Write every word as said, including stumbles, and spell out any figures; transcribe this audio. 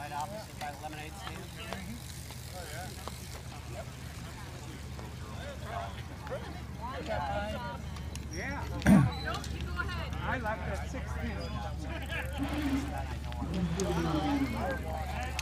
Right opposite by lemonade stand. Yeah. I left at sixteen.